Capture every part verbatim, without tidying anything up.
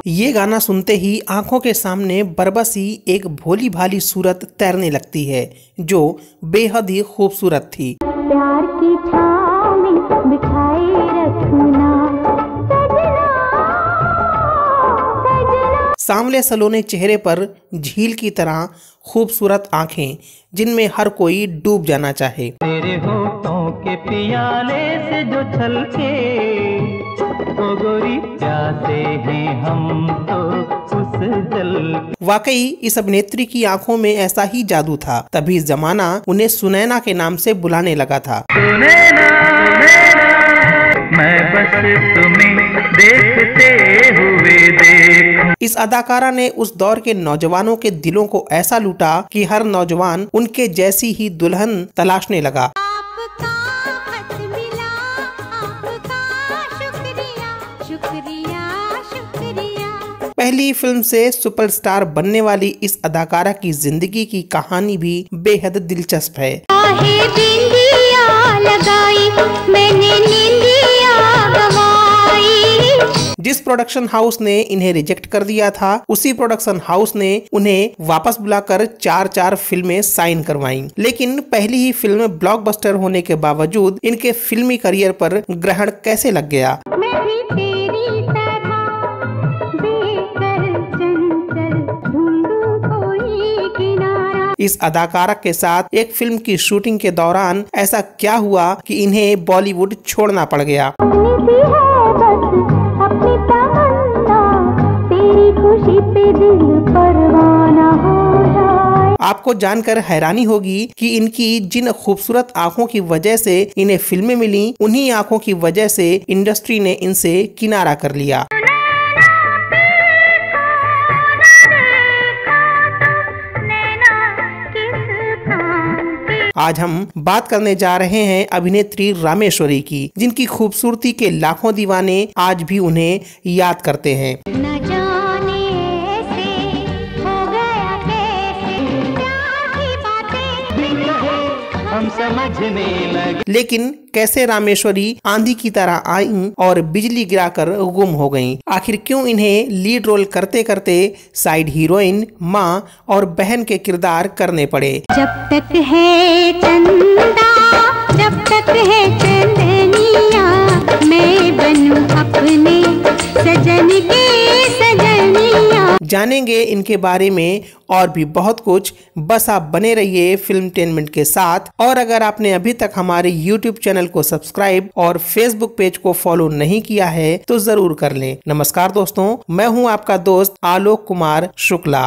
ये गाना सुनते ही आंखों के सामने बरबसी एक भोली भाली सूरत तैरने लगती है जो बेहद ही खूबसूरत थी। प्यार की छाँव में बिठाए रखना सजना, सजना। सांवले सलोने चेहरे पर झील की तरह खूबसूरत आंखें जिनमें हर कोई डूब जाना चाहे। तेरे होठों के पियाले से जो छलके ओ गोरी प्यासे हैं हम तो उस जल। वाकई इस अभिनेत्री की आंखों में ऐसा ही जादू था, तभी जमाना उन्हें सुनैना के नाम से बुलाने लगा था। सुनैना, मैं बस तुम्हें देखते हुए देख। इस अदाकारा ने उस दौर के नौजवानों के दिलों को ऐसा लूटा कि हर नौजवान उनके जैसी ही दुल्हन तलाशने लगा। पहली फिल्म से सुपरस्टार बनने वाली इस अदाकारा की जिंदगी की कहानी भी बेहद दिलचस्प है। लगाई, मैंने जिस प्रोडक्शन हाउस ने इन्हें रिजेक्ट कर दिया था, उसी प्रोडक्शन हाउस ने उन्हें वापस बुलाकर चार चार फिल्में साइन करवाईं। लेकिन पहली ही फिल्म ब्लॉकबस्टर होने के बावजूद इनके फिल्मी करियर पर ग्रहण कैसे लग गया। इस अदाकारा के साथ एक फिल्म की शूटिंग के दौरान ऐसा क्या हुआ कि इन्हें बॉलीवुड छोड़ना पड़ गया। आपको जानकर हैरानी होगी कि इनकी जिन खूबसूरत आंखों की वजह से इन्हें फिल्में मिली, उन्हीं आंखों की वजह से इंडस्ट्री ने इनसे किनारा कर लिया। आज हम बात करने जा रहे हैं अभिनेत्री रामेश्वरी की, जिनकी खूबसूरती के लाखों दीवाने आज भी उन्हें याद करते हैं। न जाने ऐसे हो गया कैसे, प्यार की बातें हम समझने लगे। लेकिन कैसे रामेश्वरी आंधी की तरह आईं और बिजली गिराकर गुम हो गईं? आखिर क्यों इन्हें लीड रोल करते करते साइड हीरोइन, माँ और बहन के किरदार करने पड़े? जब तक है चंदा, जब तक है चंदनिया, मैं बनूं अपने सजन के सजनिया। जानेंगे इनके बारे में और भी बहुत कुछ, बस आप बने रहिए फिल्मटेनमेंट के साथ। और अगर आपने अभी तक हमारे यूट्यूब चैनल को सब्सक्राइब और फेसबुक पेज को फॉलो नहीं किया है तो जरूर कर लें। नमस्कार दोस्तों, मैं हूं आपका दोस्त आलोक कुमार शुक्ला।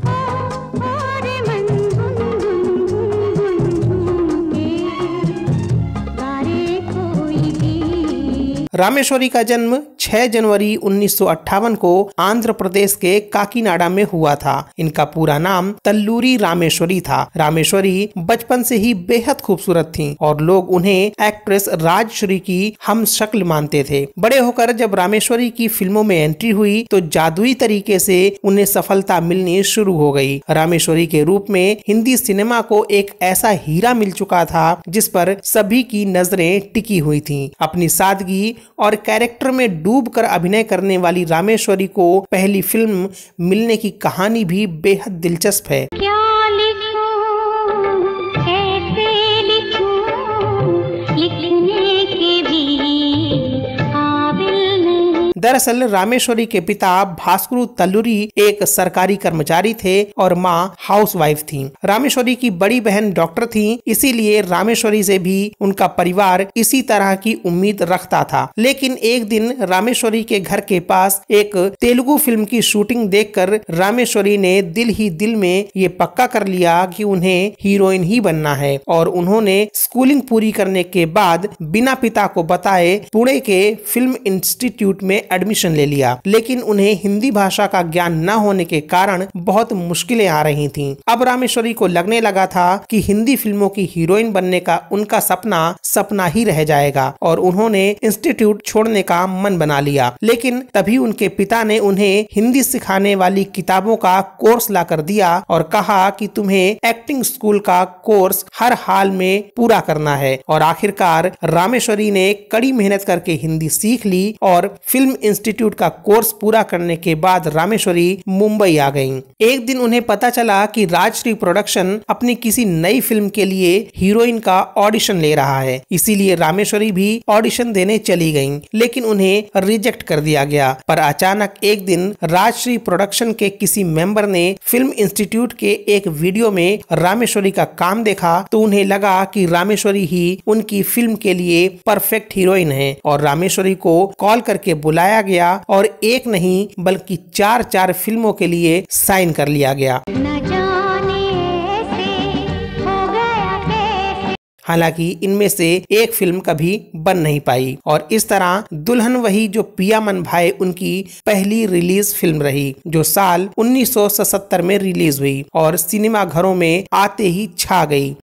रामेश्वरी का जन्म छह जनवरी उन्नीस सौ अट्ठावन को आंध्र प्रदेश के काकीनाडा में हुआ था। इनका पूरा नाम तल्लूरी रामेश्वरी था। रामेश्वरी बचपन से ही बेहद खूबसूरत थीं और लोग उन्हें एक्ट्रेस राजश्री की हम शक्ल मानते थे। बड़े होकर जब रामेश्वरी की फिल्मों में एंट्री हुई तो जादुई तरीके से उन्हें सफलता मिलनी शुरू हो गई। रामेश्वरी के रूप में हिंदी सिनेमा को एक ऐसा हीरा मिल चुका था जिस पर सभी की नजरें टिकी हुई थीं। अपनी सादगी और कैरेक्टर में डूबकर अभिनय करने वाली रामेश्वरी को पहली फिल्म मिलने की कहानी भी बेहद दिलचस्प है। क्या लिखूं, कैसे लिखूं, लिखने के भी काबिल नहीं। दरअसल रामेश्वरी के पिता भास्करू तल्लूरी एक सरकारी कर्मचारी थे और माँ हाउसवाइफ थीं। रामेश्वरी की बड़ी बहन डॉक्टर थीं, इसीलिए रामेश्वरी से भी उनका परिवार इसी तरह की उम्मीद रखता था। लेकिन एक दिन रामेश्वरी के घर के पास एक तेलुगु फिल्म की शूटिंग देखकर रामेश्वरी ने दिल ही दिल में ये पक्का कर लिया कि उन्हें हीरोइन ही बनना है और उन्होंने स्कूलिंग पूरी करने के बाद बिना पिता को बताए पुणे के फिल्म इंस्टीट्यूट में एडमिशन ले लिया। लेकिन उन्हें हिंदी भाषा का ज्ञान न होने के कारण बहुत मुश्किलें आ रही थीं। अब रामेश्वरी को लगने लगा था कि हिंदी फिल्मों की हीरोइन बनने का उनका सपना सपना ही रह जाएगा और उन्होंने इंस्टीट्यूट छोड़ने का मन बना लिया। लेकिन तभी उनके पिता ने उन्हें हिंदी सिखाने वाली किताबों का कोर्स ला कर दिया और कहा कि तुम्हें एक्टिंग स्कूल का कोर्स हर हाल में पूरा करना है। और आखिरकार रामेश्वरी ने कड़ी मेहनत करके हिंदी सीख ली और फिल्म इंस्टीट्यूट का कोर्स पूरा करने के बाद रामेश्वरी मुंबई आ गईं। एक दिन उन्हें पता चला कि राजश्री प्रोडक्शन अपनी किसी नई फिल्म के लिए हीरोइन का ऑडिशन ले रहा है, इसीलिए रामेश्वरी भी ऑडिशन देने चली गईं, लेकिन उन्हें रिजेक्ट कर दिया गया। पर अचानक एक दिन राजश्री प्रोडक्शन के किसी मेंबर ने फिल्म इंस्टीट्यूट के एक वीडियो में रामेश्वरी का काम देखा तो उन्हें लगा कि रामेश्वरी ही उनकी फिल्म के लिए परफेक्ट हीरोइन है और रामेश्वरी को कॉल करके बुलाया गया और एक नहीं बल्कि चार चार फिल्मों के लिए साइन कर लिया गया। न जाने ऐसे हो गया कैसे। हालांकि इनमें से एक फिल्म कभी बन नहीं पाई और इस तरह दुल्हन वही जो पिया मन भाई उनकी पहली रिलीज फिल्म रही, जो साल उन्नीस सौ सतहत्तर में रिलीज हुई और सिनेमा घरों में आते ही छा गई।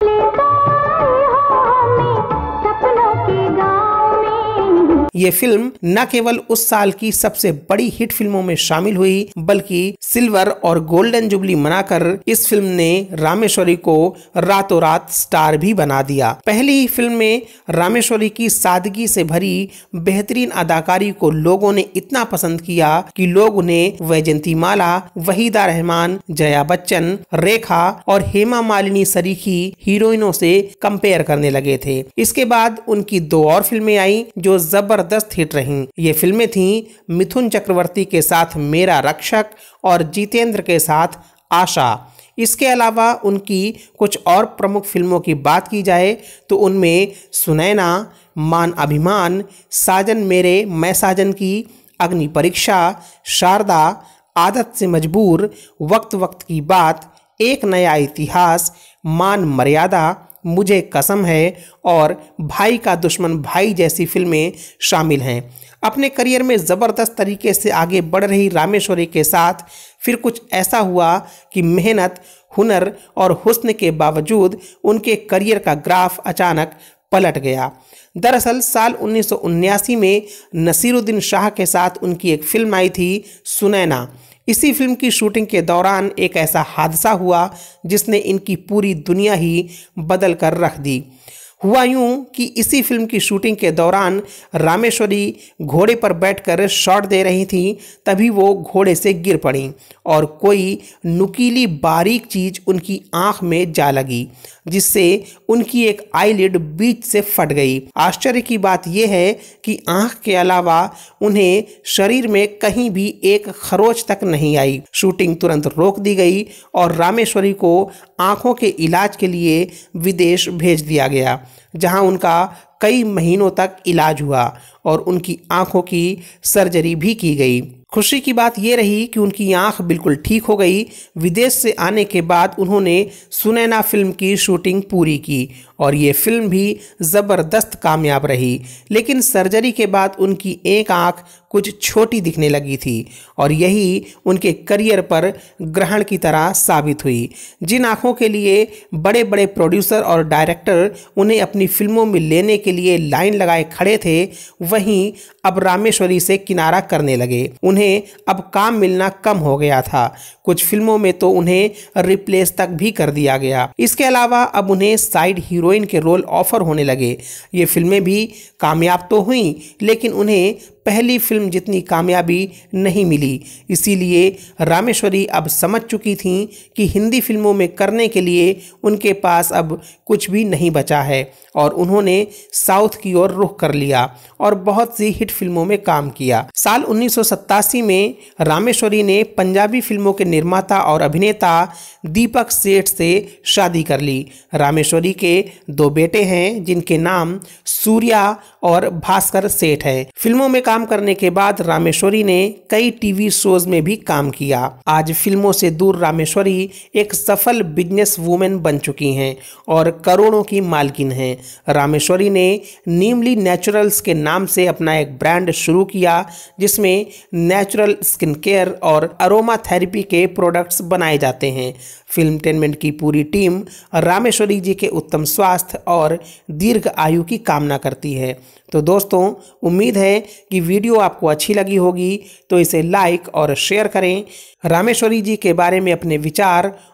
ये फिल्म न केवल उस साल की सबसे बड़ी हिट फिल्मों में शामिल हुई बल्कि सिल्वर और गोल्डन जुबली मनाकर इस फिल्म ने रामेश्वरी को रातों रात स्टार भी बना दिया। पहली ही फिल्म में रामेश्वरी की सादगी से भरी बेहतरीन अदाकारी को लोगों ने इतना पसंद किया कि लोग उन्हें वैजंती माला, वहीदा रहमान, जया बच्चन, रेखा और हेमा मालिनी सरीखी हीरोइनों से कंपेयर करने लगे थे। इसके बाद उनकी दो और फिल्में आई जो जबरदस्त जबरदस्त हिट रहीं। ये फिल्में थीं मिथुन चक्रवर्ती के साथ मेरा रक्षक और जितेंद्र के साथ आशा। इसके अलावा उनकी कुछ और प्रमुख फिल्मों की बात की जाए तो उनमें सुनैना, मान अभिमान, साजन मेरे मैं साजन की, अग्नि परीक्षा, शारदा, आदत से मजबूर, वक्त वक्त की बात, एक नया इतिहास, मान मर्यादा, मुझे कसम है और भाई का दुश्मन भाई जैसी फिल्में शामिल हैं। अपने करियर में ज़बरदस्त तरीके से आगे बढ़ रही रामेश्वरी के साथ फिर कुछ ऐसा हुआ कि मेहनत, हुनर और हुस्न के बावजूद उनके करियर का ग्राफ अचानक पलट गया। दरअसल साल उन्नीस सौ उन्यासी में नसीरुद्दीन शाह के साथ उनकी एक फिल्म आई थी सुनैना। इसी फिल्म की शूटिंग के दौरान एक ऐसा हादसा हुआ जिसने इनकी पूरी दुनिया ही बदल कर रख दी। हुआ यूं कि इसी फिल्म की शूटिंग के दौरान रामेश्वरी घोड़े पर बैठकर शॉट दे रही थी, तभी वो घोड़े से गिर पड़ी और कोई नुकीली बारीक चीज उनकी आंख में जा लगी, जिससे उनकी एक आईलिड बीच से फट गई। आश्चर्य की बात यह है कि आंख के अलावा उन्हें शरीर में कहीं भी एक खरोच तक नहीं आई। शूटिंग तुरंत रोक दी गई और रामेश्वरी को आंखों के इलाज के लिए विदेश भेज दिया गया, जहां उनका कई महीनों तक इलाज हुआ और उनकी आंखों की सर्जरी भी की गई। खुशी की बात यह रही कि उनकी आंख बिल्कुल ठीक हो गई। विदेश से आने के बाद उन्होंने सुनैना फिल्म की शूटिंग पूरी की और ये फिल्म भी ज़बरदस्त कामयाब रही, लेकिन सर्जरी के बाद उनकी एक आंख कुछ छोटी दिखने लगी थी और यही उनके करियर पर ग्रहण की तरह साबित हुई। जिन आंखों के लिए बड़े बड़े प्रोड्यूसर और डायरेक्टर उन्हें अपनी फिल्मों में लेने के लिए लाइन लगाए खड़े थे, वहीं अब रामेश्वरी से किनारा करने लगे। उन्हें अब काम मिलना कम हो गया था। कुछ फिल्मों में तो उन्हें रिप्लेस तक भी कर दिया गया। इसके अलावा अब उन्हें साइड हीरोइन के रोल ऑफर होने लगे। ये फिल्में भी कामयाब तो हुईं, लेकिन उन्हें पहली फिल्म जितनी कामयाबी नहीं मिली। इसीलिए रामेश्वरी अब समझ चुकी थीं कि हिंदी फिल्मों में करने के लिए उनके पास अब कुछ भी नहीं बचा है और उन्होंने साउथ की ओर रुख कर लिया और बहुत सी हिट फिल्मों में काम किया। साल उन्नीस सौ सत्तासी में रामेश्वरी ने पंजाबी फिल्मों के निर्माता और अभिनेता दीपक सेठ से शादी कर ली। रामेश्वरी के दो बेटे हैं जिनके नाम सूर्या और भास्कर सेठ है। फिल्मों में काम करने के बाद रामेश्वरी ने कई टीवी शोज में भी काम किया। आज फिल्मों से दूर रामेश्वरी एक सफल बिजनेस वूमेन बन चुकी हैं और करोड़ों की मालकिन हैं। रामेश्वरी ने नीमली नेचुरल्स के नाम से अपना एक ब्रांड शुरू किया, जिसमें नेचुरल स्किन केयर और अरोमा थेरेपी के प्रोडक्ट्स बनाए जाते हैं। फिल्मटेनमेंट की पूरी टीम रामेश्वरी जी के उत्तम स्वास्थ्य और दीर्घ आयु की कामना करती है। तो दोस्तों, उम्मीद है कि वीडियो आपको अच्छी लगी होगी, तो इसे लाइक और शेयर करें। रामेश्वरी जी के बारे में अपने विचार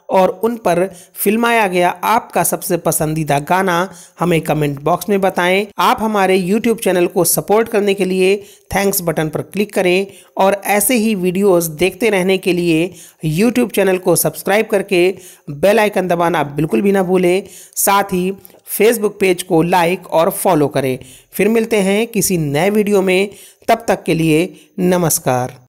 और उन पर फिल्माया गया आपका सबसे पसंदीदा गाना हमें कमेंट बॉक्स में बताएं। आप हमारे यूट्यूब चैनल को सपोर्ट करने के लिए थैंक्स बटन पर क्लिक करें और ऐसे ही वीडियोस देखते रहने के लिए यूट्यूब चैनल को सब्सक्राइब करके बेल आइकन दबाना बिल्कुल भी ना भूलें। साथ ही फेसबुक पेज को लाइक और फॉलो करें। फिर मिलते हैं किसी नए वीडियो में, तब तक के लिए नमस्कार।